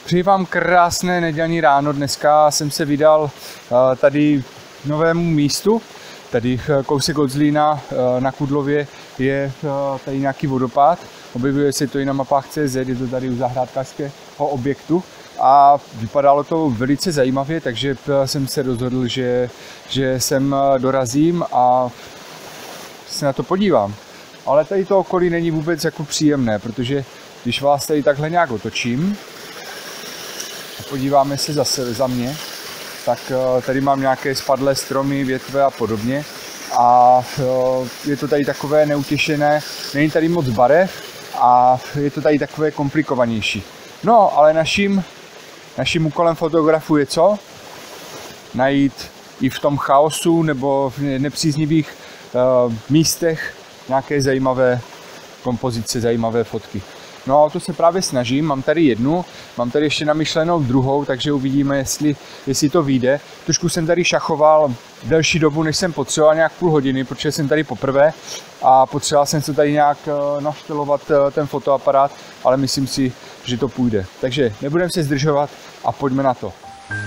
Přeji vám krásné nedělní ráno. Dneska jsem se vydal tady k novému místu. Tady kousek od Zlína na Kudlově je tady nějaký vodopád. Objevuje se to i na mapách CZ, je to tady u zahrádkářského objektu. A vypadalo to velice zajímavě, takže jsem se rozhodl, že sem dorazím a se na to podívám. Ale tady to okolí není vůbec jako příjemné, protože když vás tady takhle nějak otočím a podíváme se zase za mě, tak tady mám nějaké spadlé stromy, větve a podobně. A je to tady takové neutěšené, není tady moc barev a je to tady takové komplikovanější. No, ale naším úkolem fotografu je co? Najít i v tom chaosu nebo v nepříznivých místech nějaké zajímavé kompozice, zajímavé fotky. No a o to se právě snažím, mám tady jednu, mám tady ještě namyšlenou druhou, takže uvidíme, jestli to vyjde. Trošku jsem tady šachoval delší dobu, než jsem potřeboval, nějak půl hodiny, protože jsem tady poprvé a potřeboval jsem se tady nějak naštelovat ten fotoaparát, ale myslím si, že to půjde. Takže nebudeme se zdržovat a pojďme na to.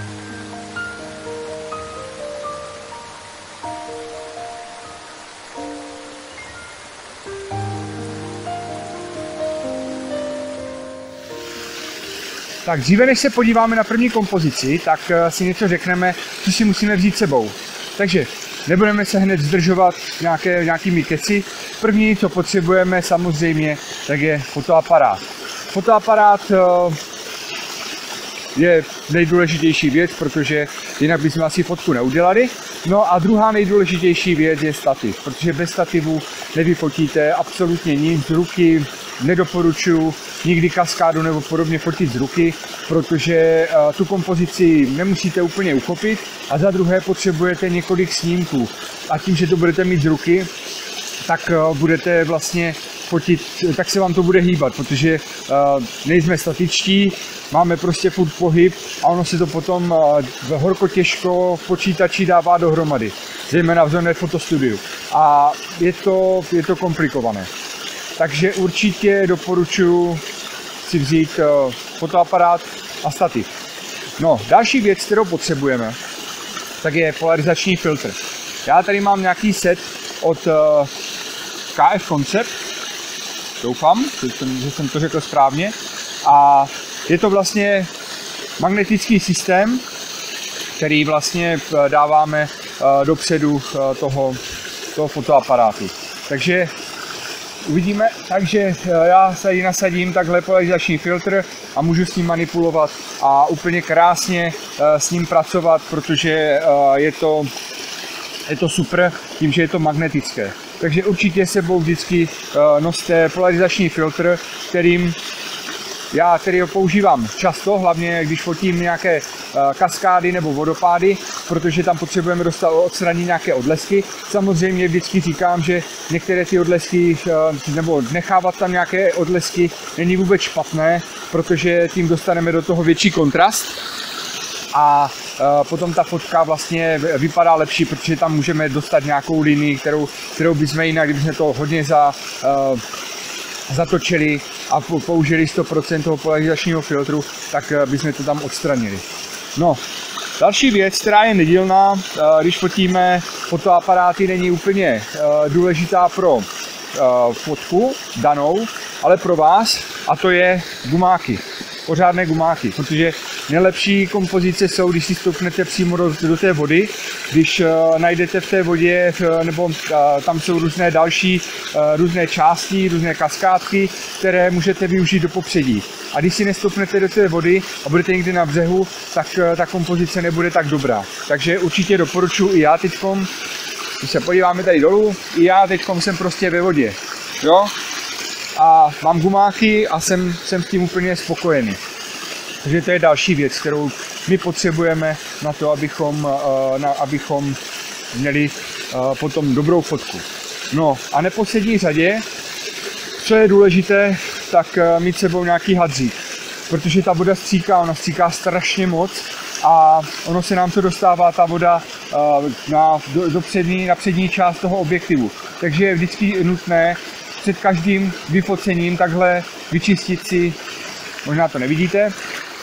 Tak dříve než se podíváme na první kompozici, tak si něco řekneme, co si musíme vzít sebou. Takže nebudeme se hned zdržovat nějakými keci. První, co potřebujeme samozřejmě, tak je fotoaparát. Fotoaparát je nejdůležitější věc, protože jinak bychom asi fotku neudělali. No a druhá nejdůležitější věc je stativ, protože bez stativu nevyfotíte absolutně nic z ruky. Nedoporučuji nikdy kaskádu nebo podobně fotit z ruky, protože tu kompozici nemusíte úplně uchopit a za druhé potřebujete několik snímků. A tím, že to budete mít z ruky, tak budete vlastně fotit, tak se vám to bude hýbat, protože nejsme statičtí, máme prostě furt pohyb a ono se to potom horko těžko v počítači dává dohromady, zejména v Zonet fotostudiu. A je to komplikované. Takže určitě doporučuji si vzít fotoaparát a stativ. No, další věc, kterou potřebujeme, tak je polarizační filtr. Já tady mám nějaký set od KF Concept, doufám, že jsem to řekl správně. A je to vlastně magnetický systém, který vlastně dáváme dopředu toho fotoaparátu. Takže uvidíme, takže já tady nasadím takhle polarizační filtr a můžu s ním manipulovat a úplně krásně s ním pracovat, protože je to super tím, že je to magnetické. Takže určitě sebou vždycky noste polarizační filtr, který ho používám často, hlavně když fotím nějaké kaskády nebo vodopády, protože tam potřebujeme odstranit nějaké odlesky. Samozřejmě vždycky říkám, že některé ty odlesky, nebo nechávat tam nějaké odlesky není vůbec špatné, protože tím dostaneme do toho větší kontrast. A potom ta fotka vlastně vypadá lepší, protože tam můžeme dostat nějakou linii, kterou bychom jinak, kdybychom to hodně zatočili a použili 100% toho polarizačního filtru, tak bychom to tam odstranili. No, další věc, která je nedílná, když fotíme fotoaparáty, není úplně důležitá pro fotku danou, ale pro vás, a to je gumáky. Pořádné gumáky, protože nejlepší kompozice jsou, když si stoupnete přímo do té vody, když najdete v té vodě, nebo tam jsou různé další různé části, různé kaskádky, které můžete využít do popředí. A když si nestoupnete do té vody a budete někde na břehu, tak ta kompozice nebude tak dobrá. Takže určitě doporučuji i já teďkom, když se podíváme tady dolů, i já teďkom jsem prostě ve vodě. Jo? A mám gumáky a jsem s tím úplně spokojený. Takže to je další věc, kterou my potřebujeme na to, abychom měli potom dobrou fotku. No a neposlední řadě, co je důležité, tak mít sebou nějaký hadřík. Protože ta voda stříká, ona stříká strašně moc a ono se nám to dostává, ta voda, na přední část toho objektivu. Takže je vždycky nutné před každým vyfocením takhle vyčistit si, možná to nevidíte,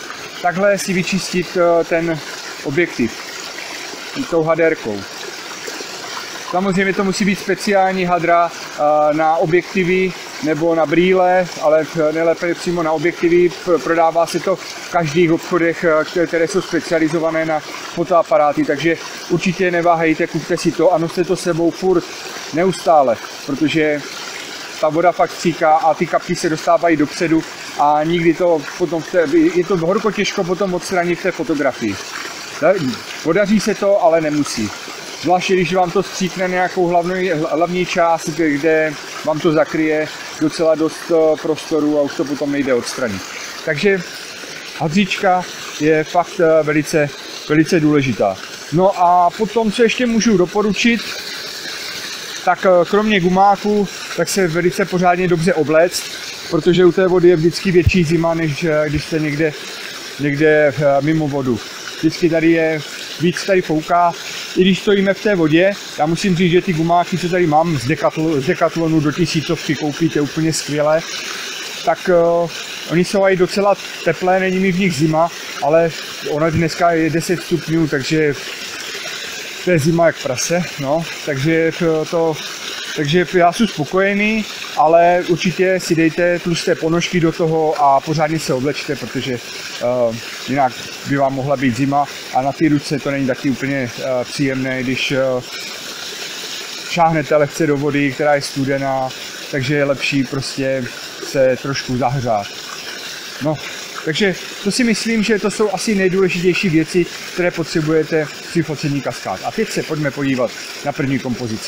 takhle si vyčistit ten objektiv tou hadérkou. Samozřejmě to musí být speciální hadra na objektivy nebo na brýle, ale nejlépe přímo na objektivy. Prodává se to v každých obchodech, které jsou specializované na fotoaparáty, takže určitě neváhejte, kupte si to a noste to sebou furt neustále, protože ta voda fakt stříká a ty kapky se dostávají dopředu a nikdy to potom, je to horko těžko potom odstranit v té fotografii. Podaří se to, ale nemusí. Zvláště když vám to stříkne nějakou hlavní část, kde vám to zakryje docela dost prostoru a už to potom nejde odstranit. Takže hadříčka je fakt velice důležitá. No a potom, co ještě můžu doporučit, tak kromě gumáku, tak se velice pořádně dobře obléct, protože u té vody je vždycky větší zima, než když jste někde mimo vodu. Vždycky tady je víc, tady fouká. I když stojíme v té vodě, já musím říct, že ty gumáky, co tady mám z Decathlonu do 1000 koupíte úplně skvěle, tak oni jsou i docela teplé, není mi v nich zima, ale ona dneska je 10 stupňů, takže to je zima jak prase, no, takže já jsem spokojený, ale určitě si dejte tlusté ponožky do toho a pořádně se oblečte, protože jinak by vám mohla být zima a na ty ruce to není taky úplně příjemné, když šáhnete lehce do vody, která je studená, takže je lepší prostě se trošku zahřát. No, takže to si myslím, že to jsou asi nejdůležitější věci, které potřebujete při focení kaskád. A teď se pojďme podívat na první kompozici.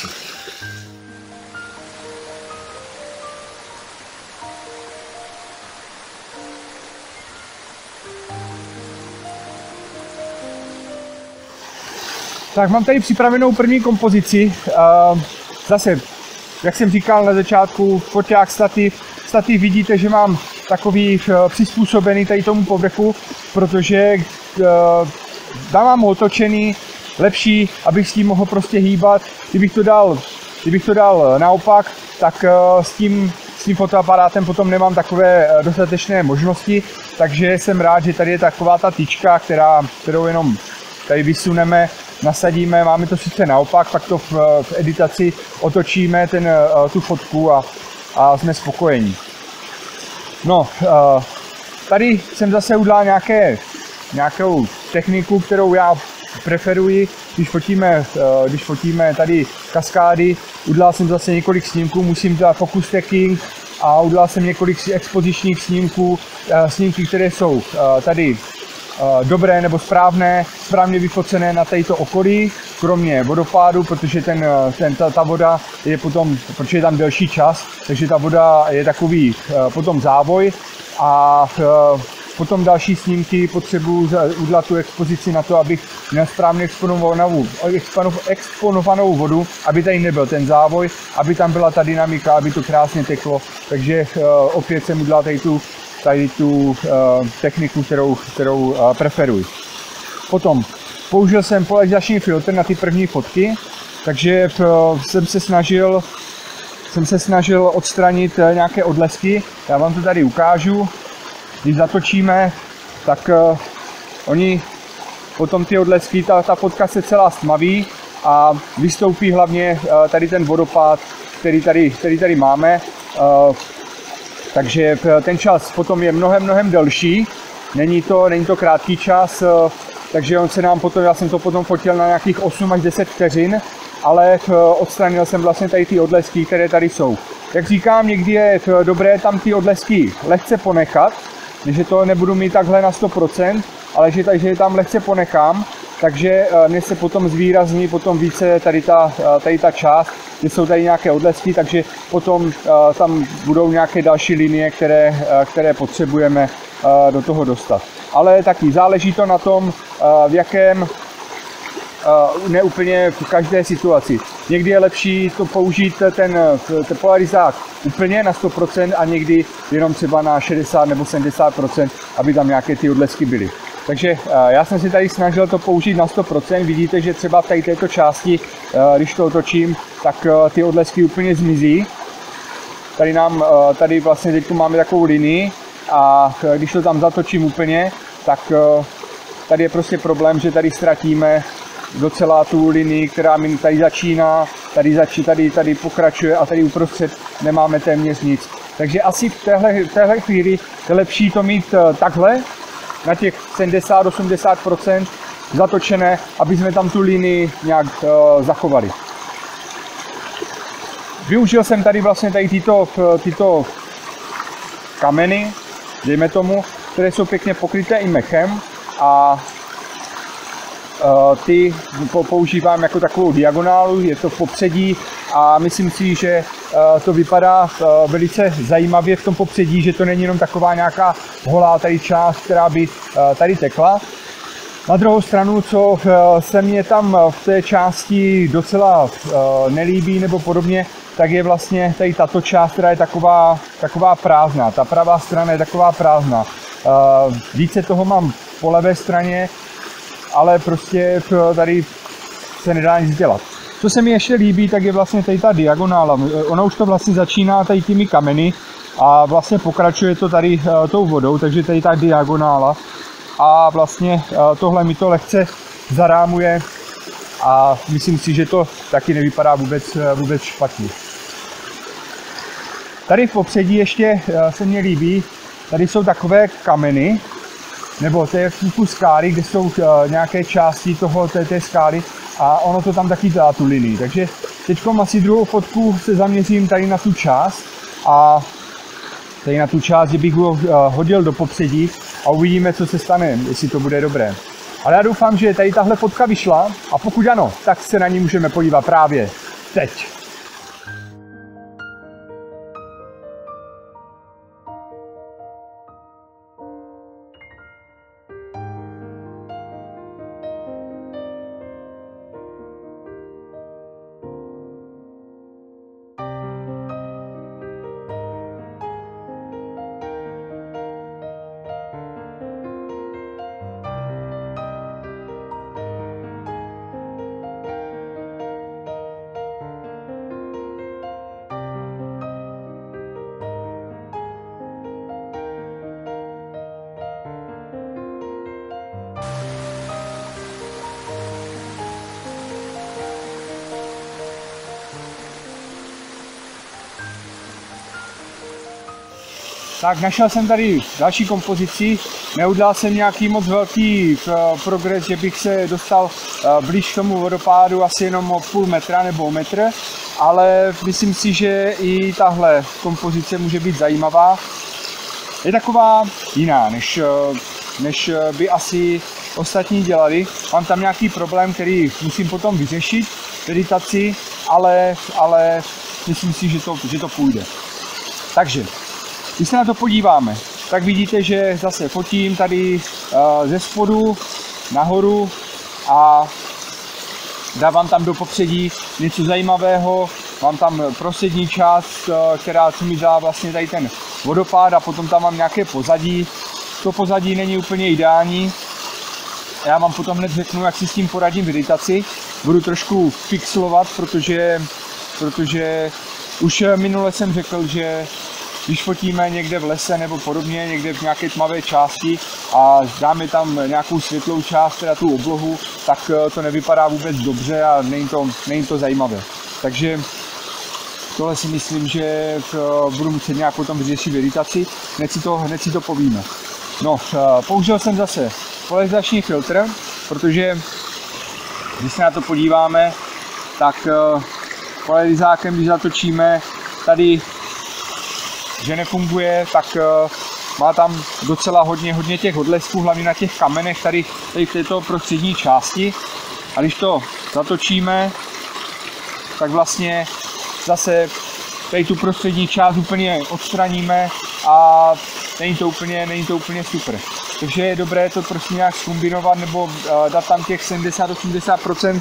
Tak mám tady připravenou první kompozici. Zase, jak jsem říkal na začátku, foťák, stativ vidíte, že mám takový přizpůsobený tady tomu povrchu, protože dávám ho otočený, lepší, abych s tím mohl prostě hýbat. Kdybych to dal naopak, tak s tím fotoaparátem potom nemám takové dostatečné možnosti, takže jsem rád, že tady je taková ta tyčka, kterou jenom tady vysuneme, nasadíme, máme to sice naopak, pak to v editaci otočíme tu fotku a jsme spokojení. No, tady jsem zase udělal nějakou techniku, kterou já preferuji, když fotíme tady kaskády. Udělal jsem zase několik snímků, musím dělat focus stacking a udělal jsem několik expozičních snímků, snímky, které jsou tady dobré nebo správně vyfocené na této okolí, kromě vodopádu, protože ta voda je potom, protože je tam delší čas, takže ta voda je takový potom závoj a potom další snímky potřebuji udělat tu expozici na to, abych měl správně exponovanou vodu, aby tady nebyl ten závoj, aby tam byla ta dynamika, aby to krásně teklo, takže opět jsem udělal tady tu techniku, kterou preferuji. Potom použil jsem polarizační filtr na ty první fotky, takže jsem se snažil odstranit nějaké odlesky. Já vám to tady ukážu. Když zatočíme, tak oni potom ty odlesky, ta fotka se celá stmaví a vystoupí hlavně tady ten vodopád, který tady máme. Takže ten čas potom je mnohem delší, není to krátký čas, takže on se nám potom, já jsem to potom fotil na nějakých 8 až 10 vteřin, ale odstranil jsem vlastně tady ty odlesky, které tady jsou. Jak říkám, někdy je dobré tam ty odlesky lehce ponechat, že to nebudu mít takhle na 100%, ale že je tam lehce ponechám, takže než se potom zvýrazní potom více tady ta část, kde jsou tady nějaké odlesky, takže potom tam budou nějaké další linie, které potřebujeme do toho dostat. Ale taky záleží to na tom, v jakém, ne úplně v každé situaci. Někdy je lepší to použít ten polarizák úplně na 100% a někdy jenom třeba na 60 nebo 70%, aby tam nějaké ty odlesky byly. Takže já jsem si tady snažil to použít na 100%, vidíte, že třeba v této části, když to otočím, tak ty odlesky úplně zmizí. Tady vlastně teď máme takovou linii a když to tam zatočím úplně, tak tady je prostě problém, že tady ztratíme docela tu linii, která mi tady začíná, tady pokračuje a tady uprostřed nemáme téměř nic. Takže asi v téhle chvíli je lepší to mít takhle, na těch 70-80% zatočené, aby jsme tam tu linii nějak zachovali. Využil jsem tady vlastně tyto kameny, dejme tomu, které jsou pěkně pokryté i mechem a ty používám jako takovou diagonálu, je to v popředí a myslím si, že to vypadá velice zajímavě v tom popředí, že to není jenom taková nějaká holá tady část, která by tady tekla. Na druhou stranu, co se mně tam v té části docela nelíbí nebo podobně, tak je vlastně tady tato část, která je taková prázdná. Ta pravá strana je taková prázdná. Více toho mám po levé straně, ale prostě tady se nedá nic dělat. Co se mi ještě líbí, tak je vlastně tady ta diagonála. Ona už to vlastně začíná tady těmi kameny a vlastně pokračuje to tady tou vodou, takže tady ta diagonála. A vlastně tohle mi to lehce zarámuje a myslím si, že to taky nevypadá vůbec špatně. Tady v popředí ještě se mně líbí, tady jsou takové kameny, nebo to je typu skály, kde jsou nějaké části té skály a ono to tam taky dá tu linii. Takže teď asi druhou fotku se zaměřím tady na tu část a tady na tu část, že bych ho hodil do popředí a uvidíme, co se stane, jestli to bude dobré. Ale já doufám, že tady tahle fotka vyšla a pokud ano, tak se na ní můžeme podívat právě teď. Tak našel jsem tady další kompozici, neudělal jsem nějaký moc velký progres, že bych se dostal blíž k tomu vodopádu asi jenom o půl metra nebo o metr, ale myslím si, že i tahle kompozice může být zajímavá. Je taková jiná, než by asi ostatní dělali. Mám tam nějaký problém, který musím potom vyřešit, meditaci, ale myslím si, že to půjde. Takže když se na to podíváme, tak vidíte, že zase fotím tady ze spodu nahoru a dávám tam do popředí něco zajímavého. Mám tam prostřední část, která mi dá vlastně tady ten vodopád a potom tam mám nějaké pozadí. To pozadí není úplně ideální. Já vám potom hned řeknu, jak si s tím poradím v meditaci. Budu trošku pixelovat, protože už minule jsem řekl, že když fotíme někde v lese nebo podobně, někde v nějaké tmavé části a dáme tam nějakou světlou část, teda tu oblohu, tak to nevypadá vůbec dobře a není to zajímavé. Takže tohle si myslím, že budu muset nějak potom vyřešit meditaci, hned si to povíme. No, použil jsem zase polarizační filtr, protože když se na to podíváme, tak polarizákem, když zatočíme tady, že nefunguje, tak má tam docela hodně těch odlesků, hlavně na těch kamenech tady v této prostřední části. A když to zatočíme, tak vlastně zase tady tu prostřední část úplně odstraníme a není to úplně super. Takže je dobré to prostě nějak zkombinovat nebo dát tam těch 70-80%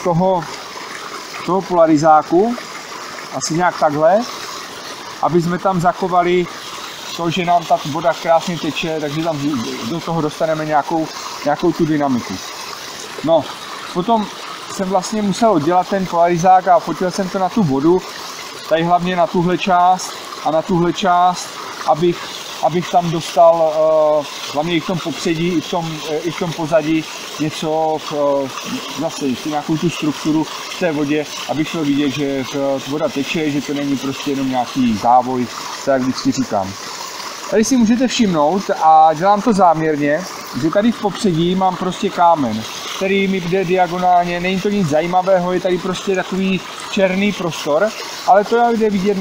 toho polarizáku, asi nějak takhle, aby jsme tam zachovali to, že nám ta voda krásně teče, takže tam do toho dostaneme nějakou tu dynamiku. No, potom jsem vlastně musel oddělat ten polarizák a fotil jsem to na tu vodu, tady hlavně na tuhle část a na tuhle část, abych abych tam dostal hlavně i v tom popředí, i v tom pozadí něco, zase nějakou tu strukturu v té vodě, abych šel vidět, že voda teče, že to není prostě jenom nějaký závoj, tak jak vždycky říkám. Tady si můžete všimnout, a dělám to záměrně, že tady v popředí mám prostě kámen, který mi jde diagonálně, není to nic zajímavého, je tady prostě takový černý prostor, ale to jde vidět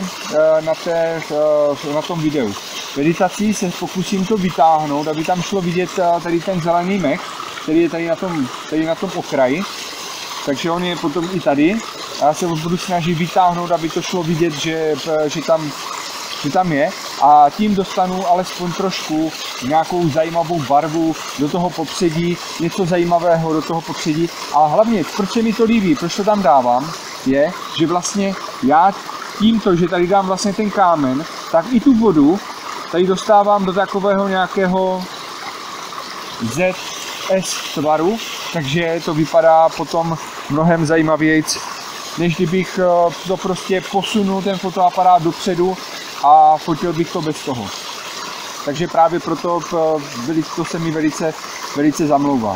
na tom videu. Meditací se pokusím to vytáhnout, aby tam šlo vidět tady ten zelený mech, který je tady na tom okraji, takže on je potom i tady a já se budu snažit vytáhnout, aby to šlo vidět, že tam je, a tím dostanu alespoň trošku nějakou zajímavou barvu do toho popředí, něco zajímavého do toho popředí. A hlavně, proč se mi to líbí, proč to tam dávám, je, že vlastně já tímto, že tady dám vlastně ten kámen, tak i tu vodu tady dostávám do takového nějakého ZS tvaru, takže to vypadá potom mnohem zajímavějc, než kdybych to prostě posunul ten fotoaparát dopředu a fotil bych to bez toho. Takže právě proto to se mi velice zamlouvá.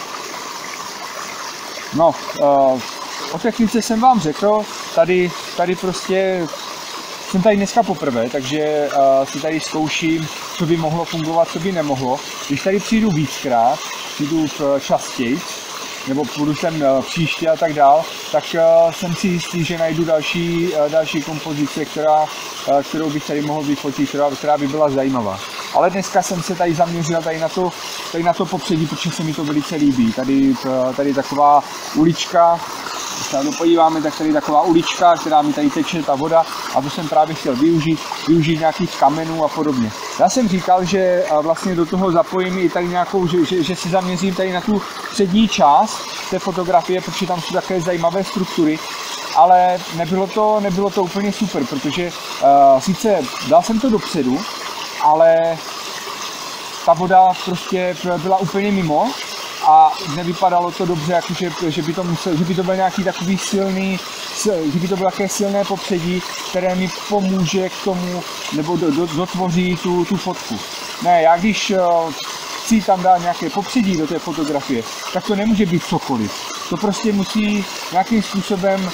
No, o technice jsem vám řekl, tady prostě jsem tady dneska poprvé, takže si tady zkouším, co by mohlo fungovat, co by nemohlo. Když tady přijdu víckrát, přijdu častěji, nebo půjdu sem příště a tak dál, tak jsem si jistý, že najdu další kompozice, kterou bych tady mohl vyfotit, která by byla zajímavá. Ale dneska jsem se tady zaměřil tady na to popředí, protože se mi to velice líbí. Tady taková ulička, když se na to podíváme, tak tady taková ulička, která mi tady teče ta voda, a to jsem právě chtěl využít nějakých kamenů a podobně. Já jsem říkal, že vlastně do toho zapojím i tady nějakou, že si zaměřím tady na tu přední část té fotografie, protože tam jsou také zajímavé struktury, ale nebylo to úplně super, protože sice dal jsem to dopředu, ale ta voda prostě byla úplně mimo a nevypadalo to dobře, jakože, že by to byl nějaký takový silný, že by to bylo také silné popředí, které mi pomůže k tomu, nebo dotvoří tu fotku. Ne, já když chci tam dát nějaké popředí do té fotografie, tak to nemůže být cokoliv. To musí nějakým způsobem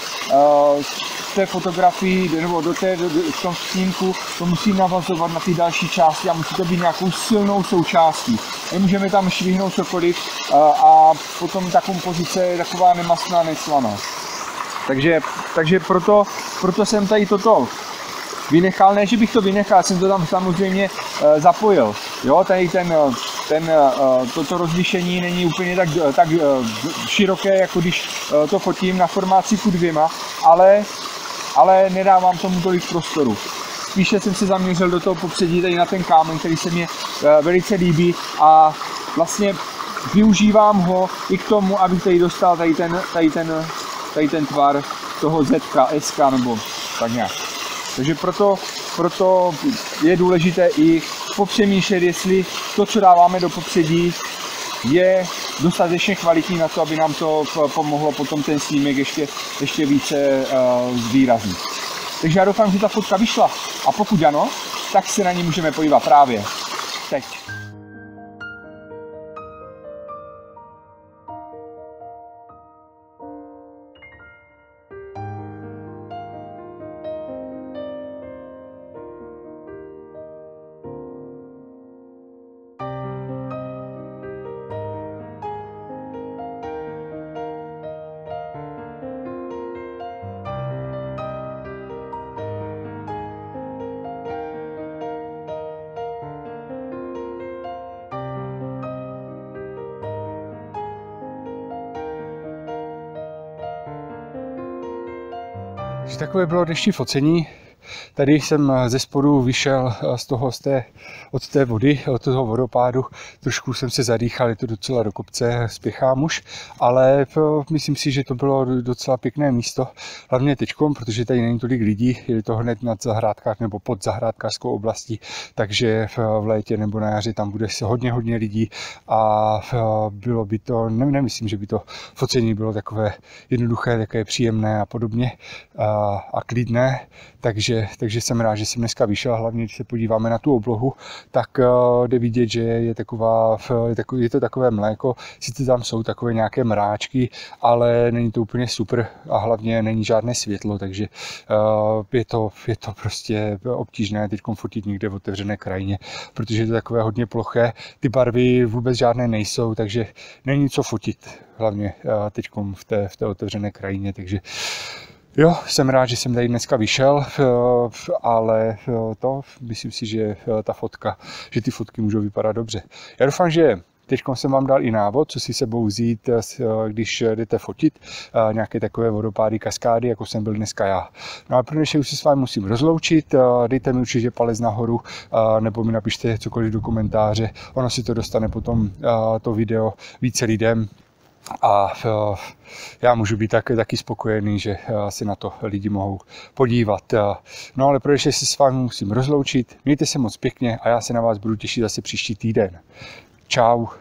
v té fotografii nebo v tom snímku to musí navazovat na ty další části a musí to být nějakou silnou součástí. Nemůžeme tam švihnout cokoliv a potom ta kompozice je taková nemastná, neslaná. Takže proto jsem tady toto vynechal, ne, že bych to vynechal, jsem to tam samozřejmě zapojil. Jo, tady toto rozlišení není úplně tak široké, jako když to fotím na formáciku 2, ale nedávám tomu tolik prostoru. Spíše jsem se zaměřil do toho popředí tady na ten kámen, který se mi velice líbí, a vlastně využívám ho i k tomu, abych tady dostal tady ten tvar toho ZK, SK nebo tak nějak. Takže proto je důležité i popřemýšlet, jestli to, co dáváme do popředí, je dostatečně kvalitní na to, aby nám to pomohlo potom ten snímek ještě více zvýraznit. Takže já doufám, že ta fotka vyšla, a pokud ano, tak se na ní můžeme podívat právě teď. Takže takové bylo dnešní focení. Tady jsem ze spodu vyšel od té vody, od toho vodopádu. Trošku jsem se zadýchal, je to docela do kopce, spěchám už, ale myslím si, že to bylo docela pěkné místo. Hlavně teďkom, protože tady není tolik lidí, je to hned nad zahrádkář nebo pod zahrádkářskou oblastí, takže v létě nebo na jaře tam bude hodně lidí a bylo by to, nemyslím, že by to focení bylo takové jednoduché, také příjemné a podobně a klidné, takže takže jsem rád, že jsem dneska vyšel. Hlavně, když se podíváme na tu oblohu, tak jde vidět, že je to takové mléko. Sice tam jsou takové nějaké mráčky, ale není to úplně super a hlavně není žádné světlo, takže je to prostě obtížné teď fotit někde v otevřené krajině, protože je to takové hodně ploché. Ty barvy vůbec žádné nejsou, takže není co fotit, hlavně teď v té otevřené krajině, takže jo, jsem rád, že jsem tady dneska vyšel, ale myslím si, že ty fotky můžou vypadat dobře. Já doufám, že teď jsem vám dal i návod, co si sebou vzít, když jdete fotit nějaké takové vodopády, kaskády, jako jsem byl dneska já. No a pro dnešek už se s vámi musím rozloučit, dejte mi určitě palec nahoru, nebo mi napište cokoliv do komentáře, ono si to dostane potom to video více lidem. A já můžu být taky spokojený, že se na to lidi mohou podívat. No ale pro dnešek se s vámi musím rozloučit, mějte se moc pěkně a já se na vás budu těšit zase příští týden. Čau.